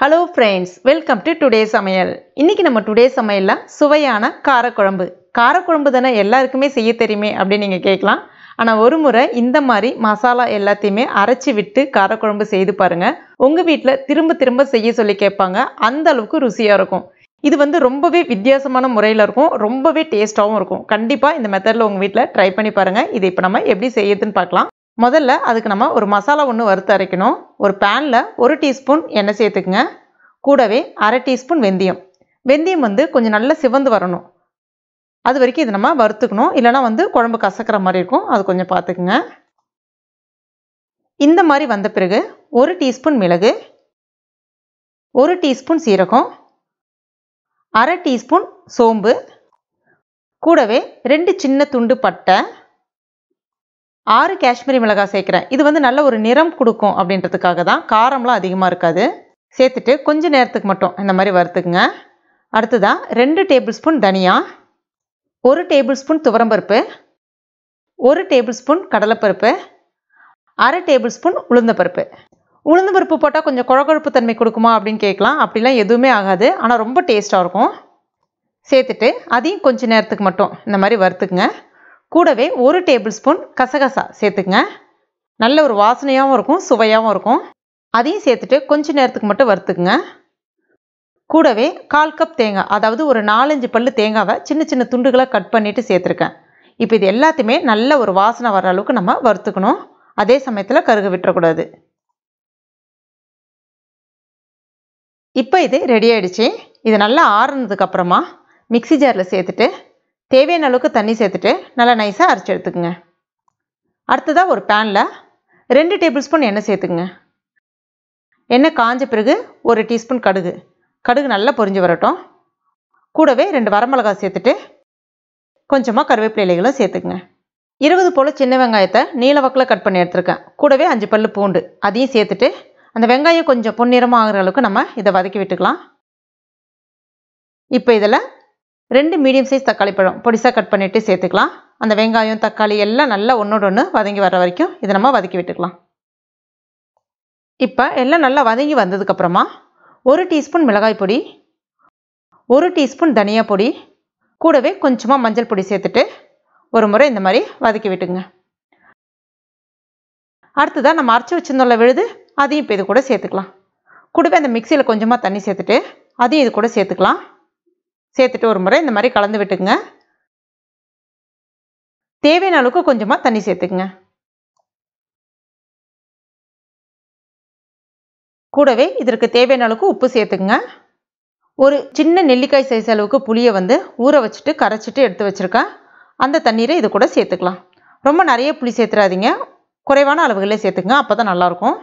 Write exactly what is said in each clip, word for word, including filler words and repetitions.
Hello friends, welcome to today's சமையல். இன்னைக்கு நம்ம டுடே சமையல்ல சுவையான காரக்குழம்பு. காரக்குழம்பு தானே எல்லாருக்குமே செய்ய தெரியுமே அப்படி நீங்க கேட்கலாம். ஆனா ஒரு முறை இந்த மாதிரி மசாலா எல்லாத்தையுமே அரைச்சி விட்டு காரக்குழம்பு செய்து பாருங்க. உங்க வீட்ல திரும்ப திரும்ப செய்ய சொல்லி கேட்பாங்க. அந்த அளவுக்கு ருசியா இருக்கும். இது வந்து ரொம்பவே வித்தியாசமான முறையில் இருக்கும். ரொம்பவே டேஸ்டாவும் இருக்கும். கண்டிப்பா இந்த மெத்தட்ல உங்க வீட்ல ட்ரை பண்ணி பாருங்க. இது இப்போ நம்ம எப்படி செய்யறதுன்னு பார்க்கலாம். முதல்ல அதுக்கு நம்ம ஒரு மசாலா ஒன்று வறுத்து அரைக்கணும். ஒரு பேன்ல ஒரு டீஸ்பூன் எண்ணெய் சேர்த்துக்குங்க. கூடவே அரை டீஸ்பூன் வெந்தயம். வெந்தயம் வந்து கொஞ்சம் நல்லா சிவந்து வரணும். அது வரைக்கும் இது நம்ம வறுத்துக்கணும். இல்லைனா வந்து குழம்பு கசக்கிற மாதிரி இருக்கும். அது கொஞ்சம் பார்த்துக்குங்க. இந்த மாதிரி வந்த பிறகு ஒரு டீஸ்பூன் மிளகு, ஒரு டீஸ்பூன் சீரகம், அரை டீஸ்பூன் சோம்பு, கூடவே ரெண்டு சின்ன துண்டு பட்டை, ஆறு காஷ்மீரி மிளகாய் சேர்க்குறேன். இது வந்து நல்ல ஒரு நிறம் கொடுக்கும் அப்படின்றதுக்காக தான். காரம்லாம் அதிகமாக இருக்காது. சேர்த்துட்டு கொஞ்ச நேரத்துக்கு மட்டும் இந்த மாதிரி வறுத்துக்குங்க. அடுத்ததான் ரெண்டு டேபிள் ஸ்பூன் தனியா, ஒரு டேபிள் ஸ்பூன் துவரம்பருப்பு, ஒரு டேபிள் ஸ்பூன் கடலைப்பருப்பு, அரை டேபிள் ஸ்பூன் உளுந்தப்பருப்பு. உளுந்தம்பருப்பு போட்டால் கொஞ்சம் குழகுழப்பு தன்மை கொடுக்குமா அப்படின்னு கேட்கலாம். அப்படிலாம் எதுவுமே ஆகாது. ஆனால் ரொம்ப டேஸ்ட்டாக இருக்கும். சேர்த்துட்டு அதையும் கொஞ்ச நேரத்துக்கு மட்டும் இந்த மாதிரி வறுத்துக்குங்க. கூடவே ஒரு டேபிள் ஸ்பூன் கசகசா சேர்த்துக்குங்க. நல்ல ஒரு வாசனையாகவும் இருக்கும், சுவையாகவும் இருக்கும். அதையும் சேர்த்துட்டு கொஞ்ச நேரத்துக்கு மட்டும் வறுத்துக்குங்க. கூடவே கால் கப் தேங்காய், அதாவது ஒரு நாலஞ்சு பல்லு தேங்காவை சின்ன சின்ன துண்டுகளாக கட் பண்ணிட்டு சேர்த்துருக்கேன். இப்போ இது எல்லாத்தையுமே நல்ல ஒரு வாசனை வர அளவுக்கு நம்ம வறுத்துக்கணும். அதே சமயத்தில் கருக விட்டுறக்கூடாது. இப்போ இது ரெடி ஆயிடுச்சு. இது நல்லா ஆறுனதுக்கு அப்புறமா மிக்சி ஜாரில் சேர்த்துட்டு தேவையான அளவுக்கு தண்ணி சேர்த்துட்டு நல்லா நைஸாக அரைச்சி எடுத்துக்குங்க. அடுத்ததாக ஒரு பேனில் ரெண்டு டேபிள் ஸ்பூன் எண்ணெய் சேர்த்துக்குங்க. எண்ணெய் காஞ்ச பிறகு ஒரு டீஸ்பூன் கடுகு. கடுகு நல்லா பொரிஞ்சு வரட்டும். கூடவே ரெண்டு வரமிளகாய் சேர்த்துட்டு கொஞ்சமாக கருவேப்பிலை இலைகளும் சேர்த்துக்குங்க. இருபது போல் சின்ன வெங்காயத்தை நீல வாக்கில் கட் பண்ணி எடுத்துருக்கேன். கூடவே அஞ்சு பல்லு பூண்டு அதையும் சேர்த்துட்டு அந்த வெங்காயம் கொஞ்சம் பொன்னிறமாக ஆகிற அளவுக்கு நம்ம இதை வதக்கி விட்டுக்கலாம். இப்போ இதில் ரெண்டு மீடியம் சைஸ் தக்காளி பழம் பொடிசாக கட் பண்ணிவிட்டு சேர்த்துக்கலாம். அந்த வெங்காயம் தக்காளி எல்லாம் நல்லா ஒன்றோட ஒன்று வதங்கி வர வரைக்கும் இதை நம்ம வதக்கி விட்டுக்கலாம். இப்போ எல்லாம் நல்லா வதங்கி வந்ததுக்கப்புறமா ஒரு டீஸ்பூன் மிளகாய் பொடி, ஒரு டீஸ்பூன் தனியா பொடி, கூடவே கொஞ்சமாக மஞ்சள் பொடி சேர்த்துட்டு ஒரு முறை இந்த மாதிரி வதக்கி விட்டுங்க. அடுத்ததாக நம்ம அரைச்சி வச்சிருந்தோம்ல விழுது, அதையும் இப்போ இது கூட சேர்த்துக்கலாம். கூடவே அந்த மிக்சியில் கொஞ்சமாக தண்ணி சேர்த்துட்டு அதையும் இது கூட சேர்த்துக்கலாம். சேர்த்துட்டு ஒரு முறை இந்த மாதிரி கலந்து விட்டுக்குங்க. தேவையான அளவுக்கு கொஞ்சமாக தண்ணி சேர்த்துக்குங்க. கூடவே இதற்கு தேவையான அளவுக்கு உப்பு சேர்த்துக்குங்க. ஒரு சின்ன நெல்லிக்காய் சைஸ் அளவுக்கு புளியை வந்து ஊற வச்சுட்டு கரைச்சிட்டு எடுத்து வச்சுருக்கேன். அந்த தண்ணீரை இது கூட சேர்த்துக்கலாம். ரொம்ப நிறைய புளி சேர்த்துறாதீங்க, குறைவான அளவுகளே சேர்த்துக்குங்க. அப்போ தான் நல்லாயிருக்கும்.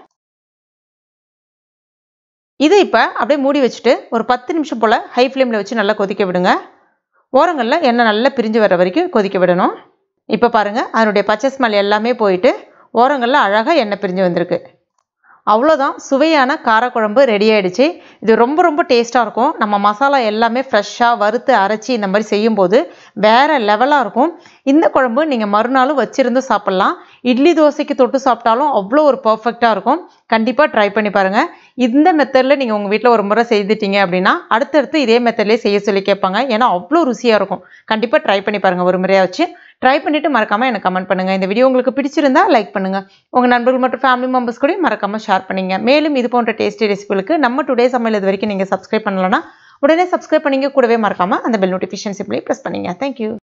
இது இப்போ அப்படியே மூடி வச்சுட்டு ஒரு பத்து நிமிஷம் போல் ஹை ஃப்ளேமில் வச்சு நல்லா கொதிக்க விடுங்க. ஓரங்களில் எண்ணெய் நல்லா பிரிஞ்சு வர வரைக்கும் கொதிக்க விடணும். இப்போ பாருங்கள், அதனுடைய பச்சை ஸ்மெல் எல்லாமே போயிட்டு ஓரங்களில் அழகாக எண்ணெய் பிரிஞ்சு வந்திருக்கு. அவ்வளோதான், சுவையான காரக்குழம்பு ரெடி ஆகிடுச்சு. இது ரொம்ப ரொம்ப டேஸ்ட்டாக இருக்கும். நம்ம மசாலா எல்லாமே ஃப்ரெஷ்ஷாக வறுத்து அரைச்சி இந்த மாதிரி செய்யும்போது வேறு லெவலாக இருக்கும். இந்த குழம்பு நீங்கள் மறுநாளும் வச்சுருந்து சாப்பிட்லாம். இட்லி தோசைக்கு தொட்டு சாப்பிட்டாலும் அவ்வளோ ஒரு பர்ஃபெக்டாக இருக்கும். கண்டிப்பாக ட்ரை பண்ணி பாருங்கள். இந்த மெத்தடில் நீங்கள் உங்கள் வீட்டில் ஒரு முறை செய்துட்டீங்க அப்படின்னா அடுத்தடுத்து இதே மெத்தட்லேயே செய்ய சொல்லி கேட்பாங்க. ஏன்னா அவ்வளோ ருசியாக இருக்கும். கண்டிப்பாக ட்ரை பண்ணி பாருங்கள். ஒரு முறையாக வச்சு ட்ரை பண்ணிவிட்டு மறக்காமல் எனக்கு கமெண்ட் பண்ணுங்கள். இந்த வீடியோ உங்களுக்கு பிடிச்சிருந்தா லைக் பண்ணுங்கள். உங்கள் நண்பர்கள் மற்றும் ஃபேமிலி மெம்பர்ஸ் கூட மறக்காமல் ஷேர் பண்ணிங்க. மேலும் இது போன்ற டேஸ்டி ரெசிபிகளுக்கு நம்ம டுடே சமையல் இது வரைக்கும் நீங்கள் சப்ஸ்கிரைப் பண்ணலன்னா உடனே சப்ஸ்கிரைப் பண்ணிங்க. கூடவே மறக்காமல் அந்த பெல் நோட்டிஃபிகேஷன் சிம்பிளை ப்ரெஸ் பண்ணிங்க. தேங்க்யூ.